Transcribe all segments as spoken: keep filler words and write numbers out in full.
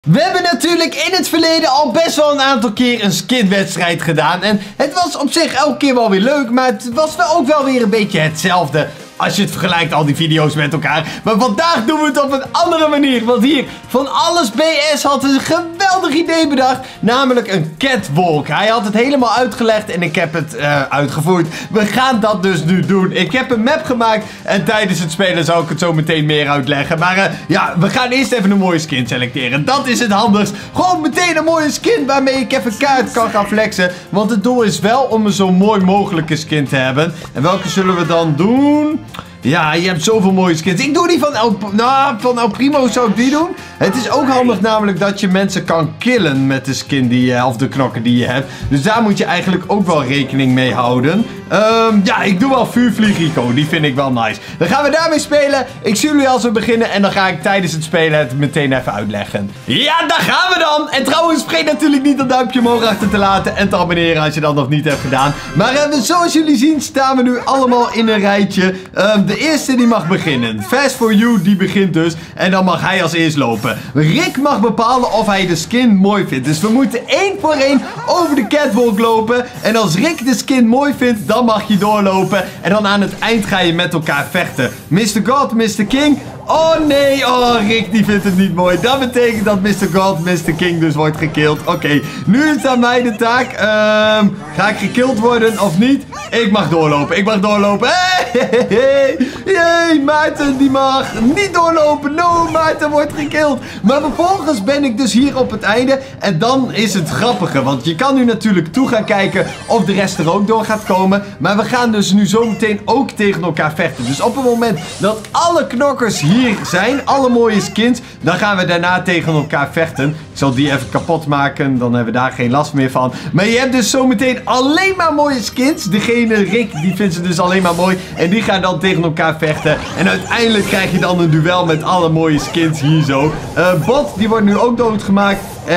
We hebben natuurlijk in het verleden al best wel een aantal keer een skinwedstrijd gedaan. En het was op zich elke keer wel weer leuk, maar het was wel ook wel weer een beetje hetzelfde. Als je het vergelijkt, al die video's met elkaar. Maar vandaag doen we het op een andere manier. Want hier, Van Alles B S had een geweldig idee bedacht. Namelijk een catwalk. Hij had het helemaal uitgelegd en ik heb het uh, uitgevoerd. We gaan dat dus nu doen. Ik heb een map gemaakt. En tijdens het spelen zal ik het zo meteen meer uitleggen. Maar uh, ja, we gaan eerst even een mooie skin selecteren. Dat is het handigst. Gewoon meteen een mooie skin waarmee ik even kaart kan gaan flexen. Want het doel is wel om een zo mooi mogelijke skin te hebben. En welke zullen we dan doen? Ja, je hebt zoveel mooie skins. Ik doe die van El, nou, van El Primo zou ik die doen. Het is ook handig namelijk dat je mensen kan killen met de skin die je, of de knokken die je hebt. Dus daar moet je eigenlijk ook wel rekening mee houden. Um, ja, ik doe wel Vuurvlieg Rico. Die vind ik wel nice. Dan gaan we daarmee spelen. Ik zie jullie als we beginnen. En dan ga ik tijdens het spelen het meteen even uitleggen. Ja, daar gaan we dan. En trouwens, vergeet natuurlijk niet dat duimpje omhoog achter te laten. En te abonneren als je dat nog niet hebt gedaan. Maar uh, zoals jullie zien staan we nu allemaal in een rijtje. Um, de eerste die mag beginnen. Fast for You die begint dus. En dan mag hij als eerst lopen. Rick mag bepalen of hij de skin mooi vindt. Dus we moeten één voor één over de catwalk lopen. En als Rick de skin mooi vindt, dan mag je doorlopen. En dan aan het eind ga je met elkaar vechten. mister God, mister King. Oh nee, oh Rick die vindt het niet mooi. Dat betekent dat mister God, mister King dus wordt gekild. Oké, okay, nu is het aan mij de taak. Um, ga ik gekild worden of niet? Ik mag doorlopen, ik mag doorlopen. Hey, hey, hey. Yay, Maarten die mag niet doorlopen. No, Maarten wordt gekild. Maar vervolgens ben ik dus hier op het einde. En dan is het grappige, want je kan nu natuurlijk toe gaan kijken of de rest er ook door gaat komen. Maar we gaan dus nu zometeen ook tegen elkaar vechten. Dus op het moment dat alle knokkers hier zijn, alle mooie skins, dan gaan we daarna tegen elkaar vechten. Ik zal die even kapot maken, dan hebben we daar geen last meer van. Maar je hebt dus zometeen alleen maar mooie skins. Degene Rick, die vindt ze dus alleen maar mooi. En die gaan dan tegen elkaar vechten. En uiteindelijk krijg je dan een duel met alle mooie skins hier zo. Uh, Bot, die wordt nu ook doodgemaakt.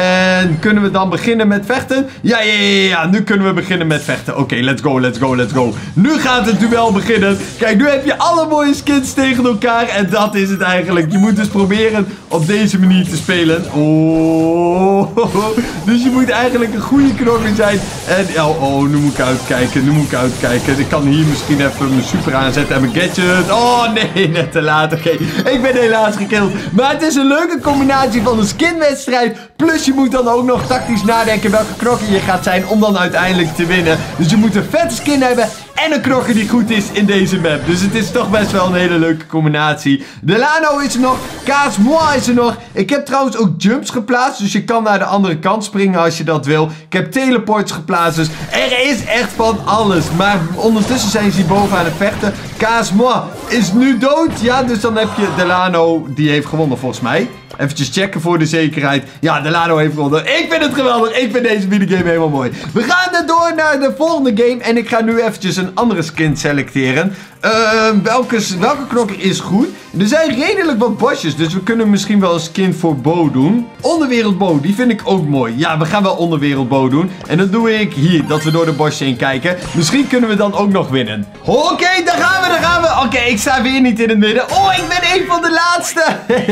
En kunnen we dan beginnen met vechten? Ja, ja, ja, ja. Nu kunnen we beginnen met vechten. Oké, okay, let's go, let's go, let's go. Nu gaat het duel beginnen. Kijk, nu heb je alle mooie skins tegen elkaar. En dat is het eigenlijk. Je moet dus proberen op deze manier te spelen. Oh. Dus je moet eigenlijk een goede knokker zijn. En, oh, oh, nu moet ik uitkijken. Nu moet ik uitkijken. Ik kan hier misschien even mijn super aanzetten en mijn gadget. Oh, nee, net te laat. Oké, okay. Ik ben helaas gekild. Maar het is een leuke combinatie van een skinwedstrijd. Plus je moet dan ook nog tactisch nadenken welke knokker je gaat zijn om dan uiteindelijk te winnen. Dus je moet een vette skin hebben en een knokker die goed is in deze map. Dus het is toch best wel een hele leuke combinatie. Delano is er nog. Kaas Moi is er nog. Ik heb trouwens ook jumps geplaatst. Dus je kan naar de andere kant springen als je dat wil. Ik heb teleports geplaatst. Dus er is echt van alles. Maar ondertussen zijn ze hier boven aan het vechten. Kaas Moi is nu dood. Ja, dus dan heb je Delano. Die heeft gewonnen volgens mij. Eventjes checken voor de zekerheid. Ja, Delano heeft gewonnen. Ik vind het geweldig. Ik vind deze minigame helemaal mooi. We gaan er door naar de volgende game. En ik ga nu eventjes een andere skin selecteren. Uh, welke, welke knokker is goed? Er zijn redelijk wat bosjes. Dus we kunnen misschien wel een skin voor Bo doen. Onderwereld Bo, die vind ik ook mooi. Ja, we gaan wel Onderwereld Bo doen. En dan doe ik hier, dat we door de bosjes heen kijken. Misschien kunnen we dan ook nog winnen. Oké, okay, daar gaan we, daar gaan we. Oké, okay, ik sta weer niet in het midden. Oh, ik ben een van de laatste.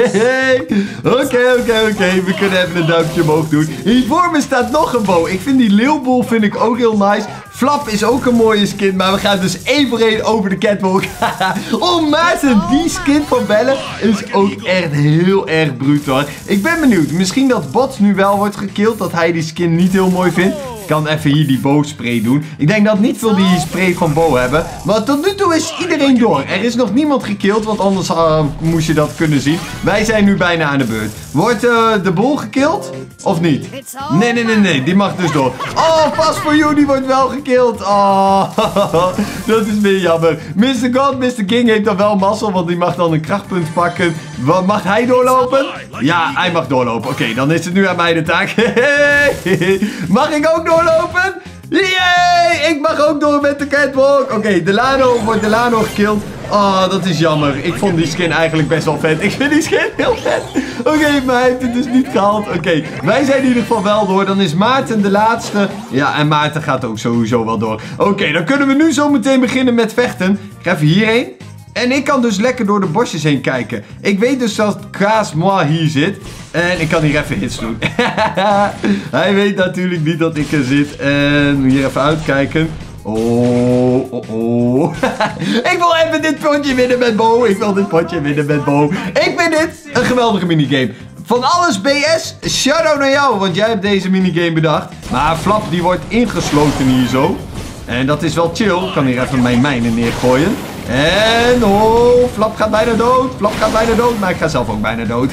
Oké, oké, oké. We kunnen even een duimpje omhoog doen. Hier voor me staat nog een Bo. Ik vind die leeuwboel vind ik ook heel nice. Flap is ook een mooie skin, maar we gaan dus één voor één over de catwalk. Oh, Maarten, die skin van Belle is ook echt heel erg bruut hoor. Ik ben benieuwd. Misschien dat Bot nu wel wordt gekild, dat hij die skin niet heel mooi vindt. Ik kan even hier die Bo spray doen. Ik denk dat niet veel die spray van Bo hebben. Maar tot nu toe is iedereen door. Er is nog niemand gekild, want anders uh, moest je dat kunnen zien. Wij zijn nu bijna aan de beurt. Wordt uh, de Bol gekild? Of niet? Nee, nee, nee, nee. Die mag dus door. Oh, Fast for You, die wordt wel gekild. Oh, dat is weer jammer. mister God, mister King heeft dan wel mazzel, want die mag dan een krachtpunt pakken. Wat, mag hij doorlopen? Ja, hij mag doorlopen. Oké, okay, dan is het nu aan mij de taak. Mag ik ook doorlopen? Yay! Ik mag ook door met de catwalk. Oké, okay, Delano wordt Delano gekild. Oh, dat is jammer. Ik vond die skin eigenlijk best wel vet. Ik vind die skin heel vet. Oké, okay, maar hij heeft het dus niet gehaald. Oké, okay, wij zijn in ieder geval wel door. Dan is Maarten de laatste. Ja, en Maarten gaat ook sowieso wel door. Oké, okay, dan kunnen we nu zo meteen beginnen met vechten. Ik ga even hierheen. En ik kan dus lekker door de bosjes heen kijken. Ik weet dus dat Kaas-moi hier zit. En ik kan hier even hits doen. Hij weet natuurlijk niet dat ik er zit. En hier even uitkijken. Oh, oh, oh. Ik wil even dit potje winnen met Bo. Ik wil dit potje winnen met Bo. Ik vind dit een geweldige minigame. Van alles B S, shout-out naar jou, want jij hebt deze minigame bedacht. Maar Flap die wordt ingesloten hier zo. En dat is wel chill. Ik kan hier even mijn mijnen neergooien. En oh, Flap gaat bijna dood. Flap gaat bijna dood, maar ik ga zelf ook bijna dood.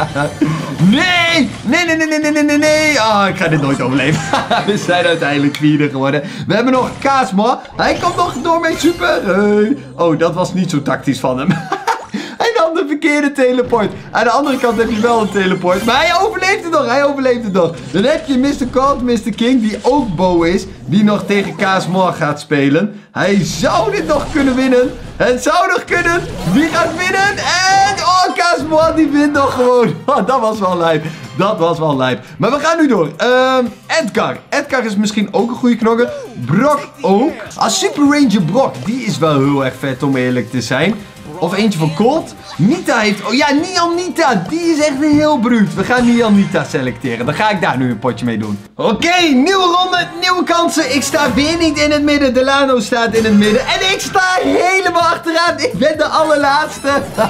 Nee! Nee, nee, nee, nee, nee, nee, nee. Ah, ik ga dit nooit overleven. We zijn uiteindelijk vierde geworden. We hebben nog Kaas-moi. Hij komt nog door mijn super. Hey. Oh, dat was niet zo tactisch van hem. Hij nam de verkeerde teleport. Aan de andere kant heb je wel een teleport. Maar hij overleeft het nog. Hij overleeft het nog. Dan heb je mister God, mister King, die ook Bo is. Die nog tegen Kaas-moi gaat spelen. Hij zou dit nog kunnen winnen. Het zou nog kunnen. Wie gaat winnen? En oh, Kaas-moi die wint nog gewoon. Oh, dat was wel lijp. Dat was wel lijp. Maar we gaan nu door. Um, Edgar. Edgar is misschien ook een goede knokker. Brock ook. Als Super Ranger Brock. Die is wel heel erg vet om eerlijk te zijn. Of eentje van Colt. Nita heeft... Oh ja, Nian Nita. Die is echt heel bruut. We gaan Nian Nita selecteren. Dan ga ik daar nu een potje mee doen. Oké, okay, nieuwe ronde. Nieuwe kansen. Ik sta weer niet in het midden. Delano staat in het midden. En ik sta helemaal achteraan. Ik ben de allerlaatste.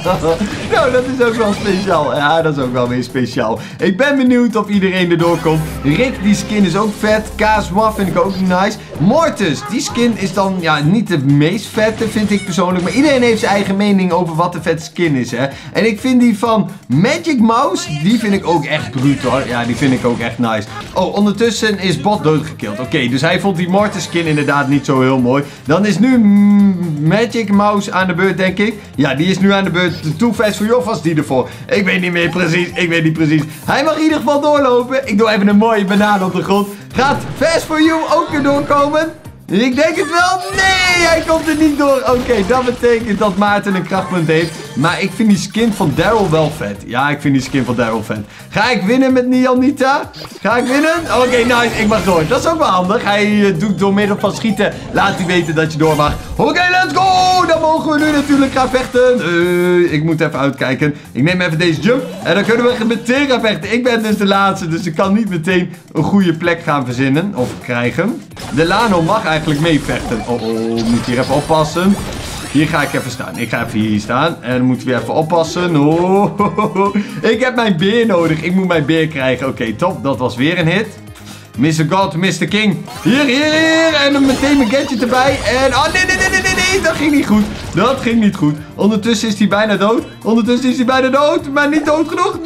Nou, dat is ook wel speciaal. Ja, dat is ook wel weer speciaal. Ik ben benieuwd of iedereen erdoor komt. Rick, die skin is ook vet. Kaas-moi vind ik ook nice. Mortis, die skin is dan ja, niet de meest vette, vind ik persoonlijk. Maar iedereen heeft zijn eigen mening over wat de vette skin is, hè. En ik vind die van Magic Mouse, die vind ik ook echt bruut, hoor. Ja, die vind ik ook echt nice. Oh, ondertussen is Bot doodgekild. Oké, okay, dus hij vond die Mortis skin inderdaad niet zo heel mooi. Dan is nu Magic Mouse aan de beurt, denk ik. Ja, die is nu aan de beurt. Too Fast for You was die ervoor. Ik weet niet meer precies. Ik weet niet precies. Hij mag in ieder geval doorlopen. Ik doe even een mooie banaan op de grond. Gaat Fast for You ook weer doorkomen? Ik denk het wel. Nee, hij komt er niet door. Oké, okay, dat betekent dat Maarten een krachtpunt heeft. Maar ik vind die skin van Daryl wel vet. Ja, ik vind die skin van Daryl vet. Ga ik winnen met Nian Nita? Ga ik winnen? Oké, okay, nice. Ik mag door. Dat is ook wel handig. Hij uh, doet door middel van schieten. Laat hij weten dat je door mag. Oké, okay, let's go. Dan mogen we nu natuurlijk gaan vechten. Uh, ik moet even uitkijken. Ik neem even deze jump. En dan kunnen we meteen gaan vechten. Ik ben dus de laatste. Dus ik kan niet meteen een goede plek gaan verzinnen. Of krijgen. Delano mag eigenlijk meevechten. Oh, oh, moet hier even oppassen. Hier ga ik even staan. Ik ga even hier staan. En dan moeten we even oppassen. Oh, oh, oh, oh. Ik heb mijn beer nodig. Ik moet mijn beer krijgen. Oké, okay, top. Dat was weer een hit. mister God, mister King. Hier, hier, hier. En dan meteen mijn gadget erbij. En... Oh, nee, nee, nee, nee, nee, nee. Dat ging niet goed. Dat ging niet goed. Ondertussen is hij bijna dood. Ondertussen is hij bijna dood. Maar niet dood genoeg.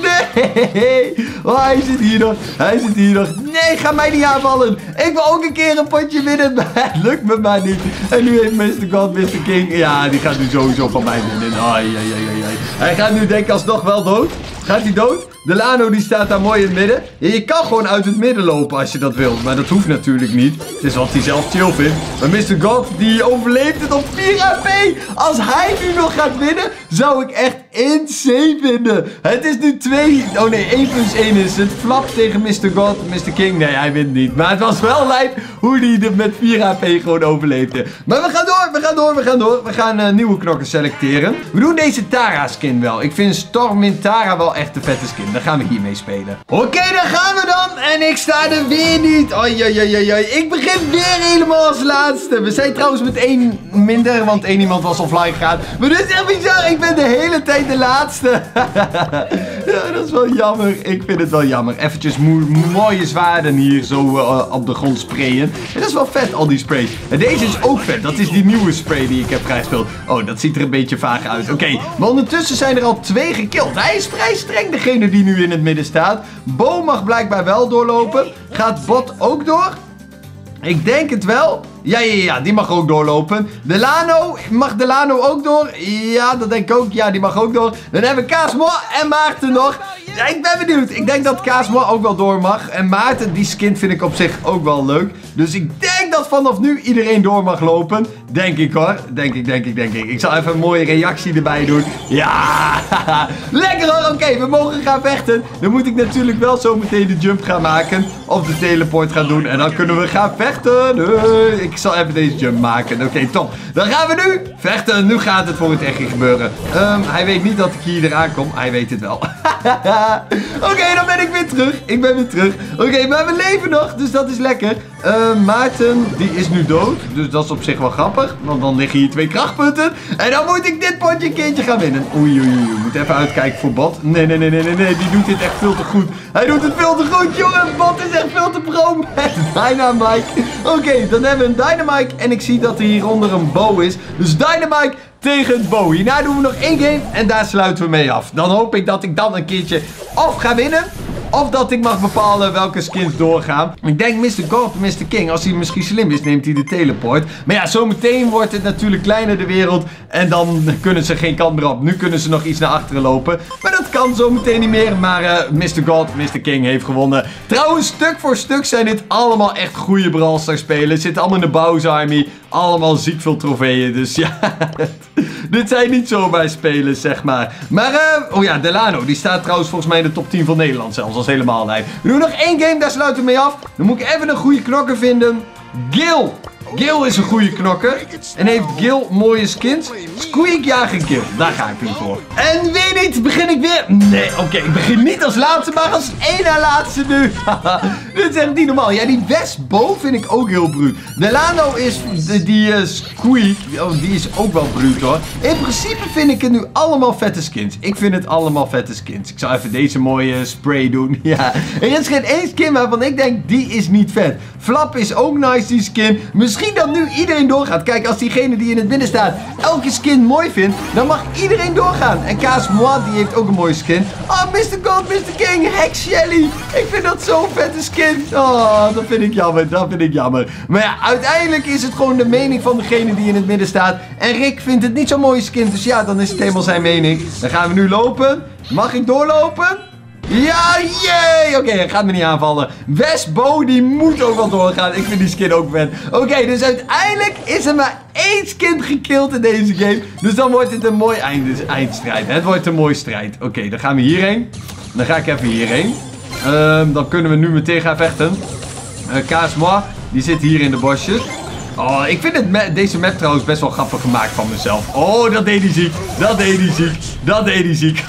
Nee. Oh, hij zit hier nog. Hij zit hier nog. Nee, ga mij niet aanvallen. Ik wil ook een keer een potje winnen. Maar het lukt me maar niet. En nu heeft mister God, mister King... Ja, die gaat nu sowieso van mij winnen. Ai, ai, ai, ai. Hij gaat nu denk ik alsnog wel dood. Gaat hij dood? Delano die staat daar mooi in het midden. Ja, je kan gewoon uit het midden lopen als je dat wilt. Maar dat hoeft natuurlijk niet. Het is wat hij zelf chill vindt. Maar mister God die overleeft het op vier H P. Als hij nu nog gaat winnen, zou ik echt insane vinden. Het is nu twee... Oh nee, één plus één is het. Flap tegen mister God, mister King. Nee, hij wint niet. Maar het was wel lijp hoe hij er met vier H P gewoon overleefde. Maar we gaan door, we gaan door, we gaan door. We gaan uh, nieuwe knokken selecteren. We doen deze Tara skin wel. Ik vind Stormin Tara wel echt een vette skin. Dan gaan we hiermee spelen. Oké, okay, daar gaan we dan. En ik sta er weer niet. Oei, oei, oei, oei. Ik begin weer helemaal als laatste. We zijn trouwens met één minder, want één iemand was offline gegaan. Maar dit is echt bizar. Ik ben de hele tijd de laatste. Ja, dat is wel jammer. Ik vind het wel jammer. Eventjes mooie zwaarden hier zo uh, op de grond sprayen. En dat is wel vet, al die sprays. En deze is ook vet. Dat is die nieuwe spray die ik heb vrijgespeeld. Oh, dat ziet er een beetje vaag uit. Oké, okay. Maar ondertussen zijn er al twee gekild. Hij is vrij streng, degene die nu in het midden staat. Bo mag blijkbaar wel doorlopen. Gaat Bot ook door? Ik denk het wel. Ja, ja, ja, die mag ook doorlopen. Delano, mag Delano ook door? Ja, dat denk ik ook. Ja, die mag ook door. Dan hebben we Kaas-moi en Maarten nog. Ja, ik ben benieuwd. Ik denk dat Kaas-moi ook wel door mag. En Maarten, die skin vind ik op zich ook wel leuk. Dus ik denk dat vanaf nu iedereen door mag lopen. Denk ik hoor. Denk ik, denk ik, denk ik. Ik zal even een mooie reactie erbij doen. Ja! Lekker hoor. Oké, okay, we mogen gaan vechten. Dan moet ik natuurlijk wel zo meteen de jump gaan maken. Of de teleport gaan doen. En dan kunnen we gaan vechten. Uh, ik zal even deze jump maken. Oké, okay, top. Dan gaan we nu vechten. Nu gaat het voor het echt gebeuren. Um, hij weet niet dat ik hier eraan kom. Hij weet het wel. Oké, okay, dan ben ik weer terug. Ik ben weer terug. Oké, okay, maar we leven nog. Dus dat is lekker. Uh, Maarten, die is nu dood. Dus dat is op zich wel grappig. Want dan liggen hier twee krachtpunten. En dan moet ik dit potje een keertje gaan winnen. Oei, oei, oei. Moet even uitkijken voor Bot. Nee, nee, nee, nee, nee, nee. Die doet dit echt veel te goed. Hij doet het veel te goed, jongen. Bot is echt veel te pro met Dynamite. Oké, okay, dan hebben we een Dynamite. En ik zie dat er hieronder een bow is. Dus Dynamite tegen Bo. Hierna doen we nog één game en daar sluiten we mee af. Dan hoop ik dat ik dan een keertje of ga winnen, of dat ik mag bepalen welke skins doorgaan. Ik denk mister God, mister King, als hij misschien slim is, neemt hij de teleport. Maar ja, zometeen wordt het natuurlijk kleiner de wereld. En dan kunnen ze geen kant meer op. Nu kunnen ze nog iets naar achteren lopen. Maar dat kan zometeen niet meer. Maar uh, mister God, mister King heeft gewonnen. Trouwens, stuk voor stuk zijn dit allemaal echt goede Brawl Stars spelen. Zitten allemaal in de Bowser Army. Allemaal ziek veel trofeeën. Dus ja, dit zijn niet zomaar spelers, zeg maar. Maar, uh, oh ja, Delano. Die staat trouwens volgens mij in de top tien van Nederland zelfs. Dat is helemaal lijf. We doen nog één game, daar sluiten we mee af. Dan moet ik even een goede knokker vinden. Gil. Gil is een goede knokker. En heeft Gil mooie skins. Squeak jagen Gil. Daar ga ik nu voor. En weet niet, begin ik weer. Nee, oké. Okay, ik begin niet als laatste, maar als één na laatste nu. Dit is echt niet normaal. Ja, die Westbo vind ik ook heel bruut. Delano is die, die uh, Squeak. Oh, die is ook wel bruut hoor. In principe vind ik het nu allemaal vette skins. Ik vind het allemaal vette skins. Ik zal even deze mooie spray doen. Ja. Er is geen één skin waarvan ik denk, die is niet vet. Flap is ook nice, die skin. Misschien dat nu iedereen doorgaat. Kijk, als diegene die in het midden staat elke skin mooi vindt, dan mag iedereen doorgaan. En Kaas Moi, die heeft ook een mooie skin. Oh, mister God, mister King, Hex Shelly. Ik vind dat zo'n vette skin. Oh, dat vind ik jammer, dat vind ik jammer. Maar ja, uiteindelijk is het gewoon de mening van degene die in het midden staat. En Rick vindt het niet zo'n mooie skin, dus ja, dan is het helemaal zijn mening. Dan gaan we nu lopen. Mag ik doorlopen? Ja, jee! Oké, okay, hij gaat me niet aanvallen. Westbo, die moet ook wel doorgaan. Ik vind die skin ook vet. Oké, okay, dus uiteindelijk is er maar één skin gekillt in deze game. Dus dan wordt het een mooi eind, eindstrijd. Het wordt een mooie strijd. Oké, okay, dan gaan we hierheen. Dan ga ik even hierheen. Um, dan kunnen we nu meteen gaan vechten. Uh, Kaas Moi, die zit hier in de bosjes. Oh, ik vind het ma deze map trouwens best wel grappig gemaakt van mezelf. Oh, dat deed hij ziek. Dat deed hij ziek. Dat deed hij ziek.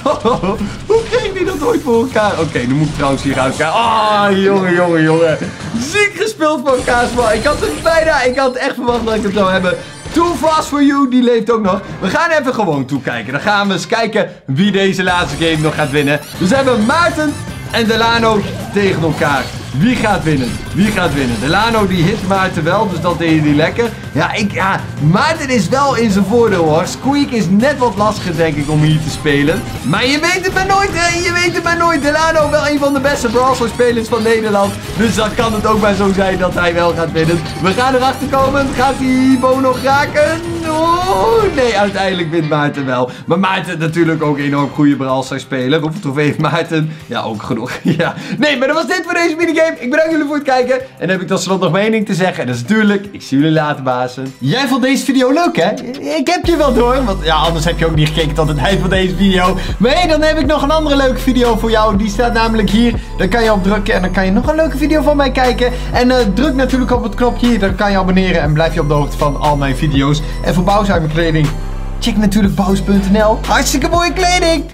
Hoe kreeg hij dat ooit voor elkaar? Oké, okay, nu moet ik trouwens hier uit elkaar. Ah, oh, jongen, jongen, jongen. Ziek gespeeld van Kaasma. Ik had het bijna. Ik had echt verwacht dat ik het zou hebben. Too Fast For You, die leeft ook nog. We gaan even gewoon toekijken. Dan gaan we eens kijken wie deze laatste game nog gaat winnen. Dus we hebben Maarten en Delano tegen elkaar. Wie gaat winnen? Wie gaat winnen? Delano die hit Maarten wel, dus dat deed hij lekker. Ja, ik, ja, Maarten is wel in zijn voordeel hoor. Squeak is net wat lastiger denk ik om hier te spelen. Maar je weet het maar nooit hè, je weet het maar nooit. Delano wel een van de beste Brawl Stars spelers van Nederland. Dus dan kan het ook maar zo zijn dat hij wel gaat winnen. We gaan erachter komen. Gaat hij Bo nog raken? Oh, nee, uiteindelijk wint Maarten wel. Maar Maarten natuurlijk ook een enorm goede Brawl Stars speler. Hoeveel trofee heeft Maarten? Ja, ook genoeg. Ja. Nee, maar dat was dit voor deze minigame. Ik bedank jullie voor het kijken. En dan heb ik tot slot nog mening te zeggen. En dat is natuurlijk, ik zie jullie later, bazen. Jij vond deze video leuk, hè? Ik heb je wel door. Want ja, anders heb je ook niet gekeken tot het eind van deze video. Maar hey, dan heb ik nog een andere leuke video voor jou. Die staat namelijk hier. Daar kan je op drukken. En dan kan je nog een leuke video van mij kijken. En uh, druk natuurlijk op het knopje hier. Dan kan je abonneren. En blijf je op de hoogte van al mijn video's. En voor Bowser kleding, check natuurlijk Bowser punt n l. Hartstikke mooie kleding.